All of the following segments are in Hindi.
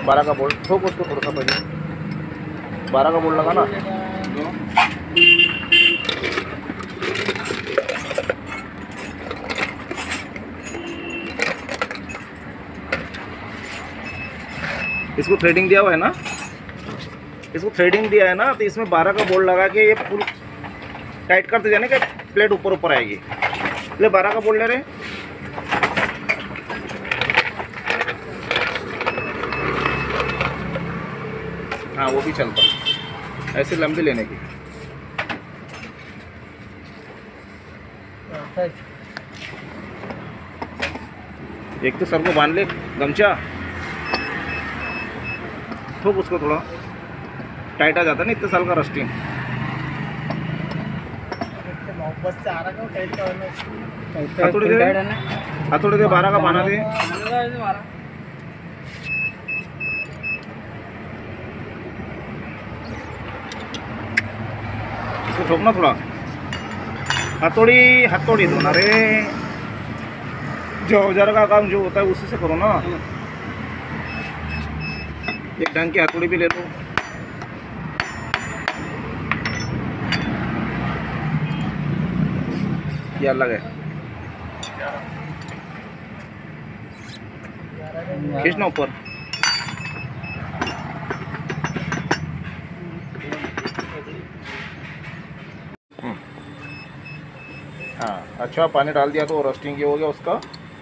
12 का बोल्ट ठोक उसको थोड़ा सा पहले। 12 का बोल्ट लगा ना। इसको थ्रेडिंग दिया हुआ है ना, इसको थ्रेडिंग दिया है ना, तो इसमें 12 का बोल्ट लगा के ये फुल टाइट करते जाने का प्लेट ऊपर ऊपर आएगी। ले 12 का बोल्ट ले रहे। हाँ वो भी चलता, ऐसे लंबी लेने की। एक तो सर को बांध ले गमछा, ठोक उसको, थोड़ा टाइट आ जाता है ना इतने साल का रस्टिंग। हथौड़ी दे 12 का बाना दे। इसको ठोकना थोड़ा, हथौड़ी दो ना रे। जो औजार का काम जो होता है उसी से करो ना। एक ढंग की हथौड़ी भी ले लो। ये अलग है, खींचना ऊपर। हाँ अच्छा, पानी डाल दिया तो रोस्टिंग ये हो गया उसका।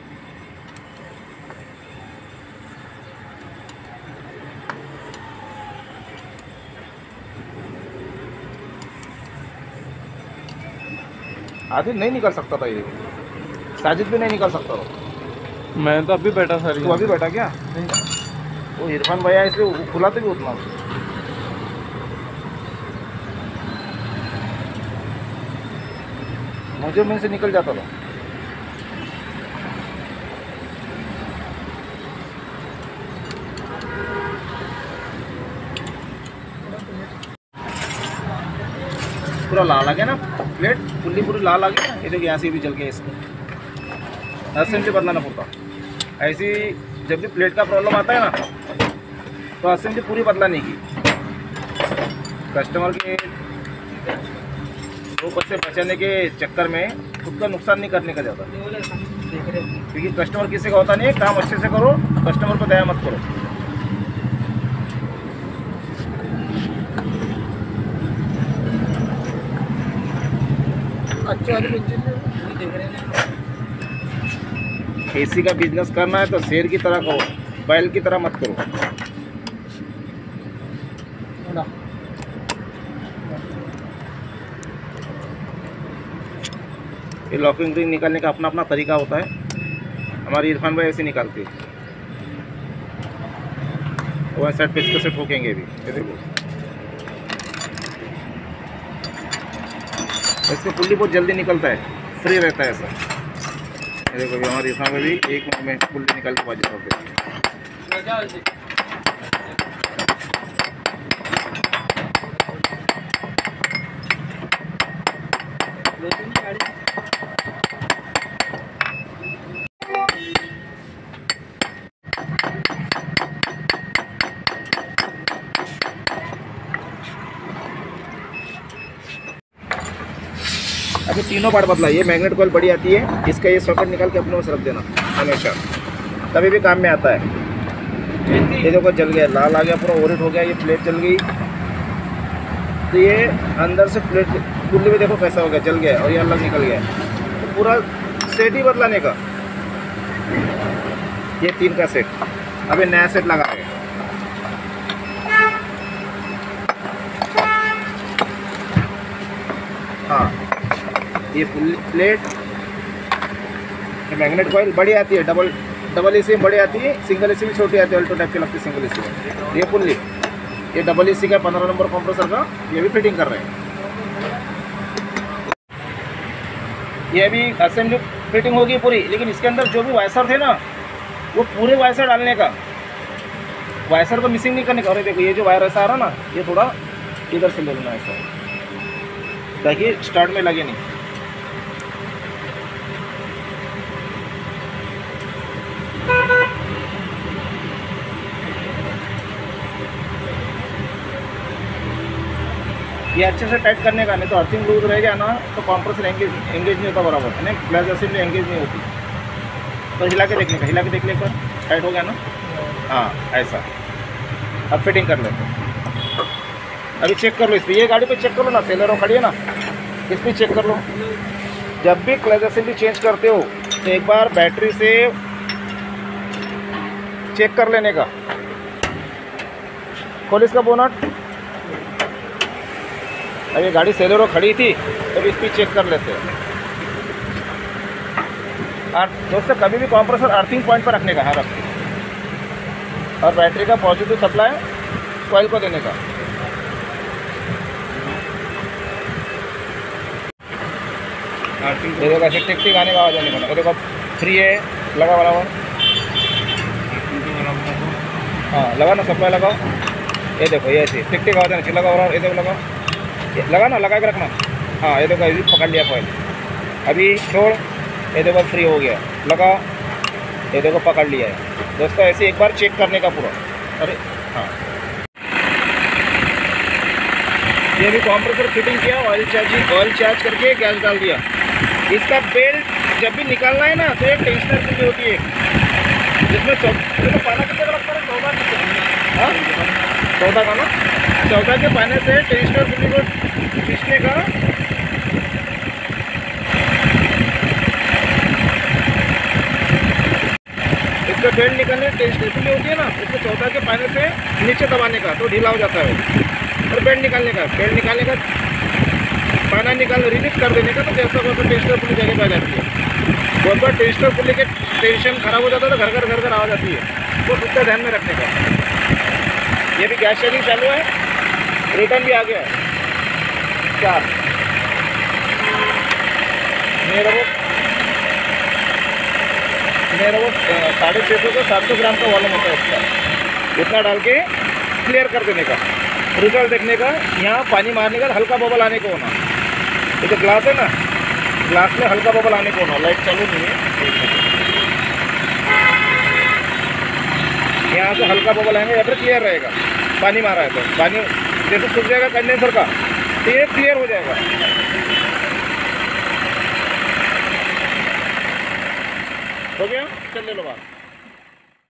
आदिल नहीं निकल सकता था ये, साजिद भी नहीं निकल सकता था। मैं तो अभी बैठा सर। तू अभी बैठा क्या? वो इरफान भैया इसलिए खुलाते भी उतना। मुझे में से निकल जाता था। पूरा लाल आ गया ना प्लेट, पुल्ली पूरी लाल आ गई ना। ये देखिए यहाँ से भी जल गया इसको। असेंबली बदलाना पड़ता। ऐसी जब भी प्लेट का प्रॉब्लम आता है ना तो असेंबली पूरी बदलाने की। कस्टमर के 2 पैसे बचाने के चक्कर में खुद का नुकसान नहीं करने का ज़्यादा, क्योंकि कस्टमर किसी का होता नहीं है। काम अच्छे से करो, कस्टमर को दया मत करो। अच्छे वाले देख रहे हैं। एसी का बिजनेस करना है तो शेर की तरह करो, बैल की तरह मत करो। ये लॉकिंग रिंग निकालने का अपना अपना तरीका होता है। हमारे इरफान भाई ऐसे निकालते हैं, वो साइड पेच से ठोकेंगे भी। ये देखो इसमें पुल्ली बहुत जल्दी निकलता है, फ्री रहता है ऐसा। ये देखो भी हमारे इरफान में भी 1 मिनट में पुल्ली निकाल के बाजी ठोक देते हैं। अभी तीनों पार्ट बदला। ये मैग्नेट कॉइल बड़ी आती है, इसका ये सॉकेट निकाल के अपने पास रख देना हमेशा, तभी भी काम में आता है। ये देखो जल गया, लाल आ गया, पूरा ओरिट हो गया, ये प्लेट जल गई। तो ये अंदर से प्लेट पुल्ली में देखो कैसा हो गया, जल गया, और ये अलग निकल गया। तो पूरा सेट ही बदलाने का। ये 3 का सेट, अभी नया सेट लगा है। हाँ ये प्लेट, ये मैग्नेट कॉइल बड़ी आती है, डबल एसी में बड़ी आती है, सिंगल एसी में छोटी आती है, अल्टो टाइप की लगती है सिंगल एसी में। ये पुल्ली, ये डबल एसी का 15 नंबर कंप्रेसर का, ये भी फिटिंग कर रहे हैं। ये भी असेंबली फिटिंग होगी पूरी, लेकिन इसके अंदर जो भी वायसर थे ना, वो पूरे वायसर डालने का, वायसर को मिसिंग नहीं करने का। और देखो ये जो वायर ऐसा आ रहा ना, ये थोड़ा इधर से ले लेना ऐसा, ताकि स्टार्ट में लगे नहीं। ये अच्छे से टाइट करने का, नहीं तो अर्थिंग लूज रह गया ना तो कंप्रेसर एंगेज नहीं होता बराबर, है ना, फ्लैश असेंबली एंगेज नहीं होती। तो हिला के देखने का, हिला के देख ले कर टाइट हो गया ना, हाँ ऐसा। अब फिटिंग कर लेते हैं। अभी चेक कर लो इस पर, ये गाड़ी पे चेक कर लो ना, सेलेरो खड़ी है ना, इस पर चेक कर लो। जब भी क्लच असेंबली चेंज करते हो तो एक बार बैटरी से चेक कर लेने का। खोल इसका बोनट। अब ये गाड़ी सेलेरो खड़ी थी तो इस पर चेक कर लेते हैं। और दोस्तों कभी भी कंप्रेसर अर्थिंग पॉइंट पर रखने का है, रखते, और बैटरी का पॉजिटिव सप्लाई कॉइल को देने का। ये देखो ऐसे टिक टिक आने का आवाज़ आने का। ये देखो फ्री है, लगा बराबर, हाँ लगा ना, सप्लाई लगाओ। ये देखो ये ऐसे टिक टिक आवाज़ आने चाहिए, लगा बराबर। ये देखो लगाओ, लगा ना, लगा के रखना। हाँ ये देखो अभी पकड़ लिया कॉइल, अभी छोड़, ये देखो फ्री हो गया, लगा, ये देखो पकड़ लिया है। दोस्तों ऐसे एक बार चेक करने का पूरा। अरे हाँ, ये भी कंप्रेसर फिटिंग किया, ऑयल चार्ज करके गैस डाल दिया। इसका बेल्ट जब भी निकालना है ना तो एक टेंशनर पुली होती है, जिसमें तो पाना कितने का लगता है, 14, हाँ 14 का ना, 14 के पाने से टेंशनर पुली को खींचने का। इसका बेल्ट निकालने टेंशनर पुली होती है ना, उसको 14 के पाने से नीचे दबाने का तो ढीला हो जाता है। और बेल्ट निकालने का पाना निकाल रिलीज कर देने का, तो जैसा वैसा टेंशनर पुली जगह पे आ जाती है। बहुत बार टेंशनर पुली के टेंशन खराब हो जाता है तो घर घर आवाज़ आती है, वो उसका ध्यान में रखने का। ये भी गैस चार्जिंग चालू है, रिटर्न भी आ गया है 4। मेरा वो 650 से 700 ग्राम का वॉल्यूम होता है इसका। इतना डाल के क्लियर कर देने का, रिजल्ट देखने का। यहाँ पानी मारने का हल्का बबल आने को होना, ये जो ग्लास है ना, ग्लास में हल्का बबल आने को होना। लाइट चालू नहीं है, यहाँ से हल्का बबल आएंगे या फिर क्लियर रहेगा। पानी मारा है तो पानी जैसे सूख जाएगा कंडेंसर का तो ये क्लियर हो जाएगा। हो गया, चल ले लो बात।